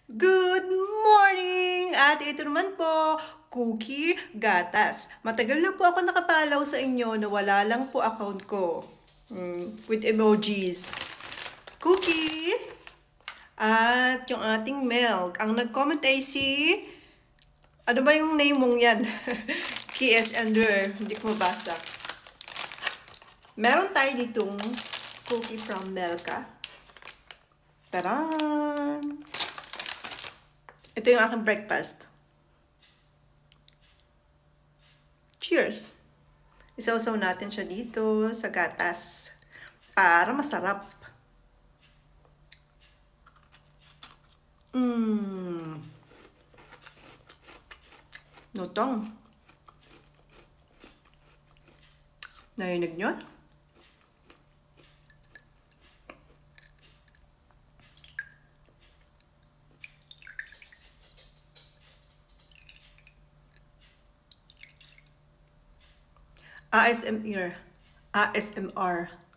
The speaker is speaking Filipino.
Good morning! At ito naman po, Cookie Gatas. Matagal na po ako nakapalaw sa inyo na wala lang po account ko. With emojis. Cookie! At yung ating milk. Ang nag-comment ay si... Ano ba yung name mong yan? KS Ender. Hindi ko mabasa. Meron tayo ditong cookie from Melka. Taran! Ito yung aking breakfast. Cheers! Isawsaw natin siya dito sa gatas para masarap. Lutong. Narinig nyo? ASMR. ASMR.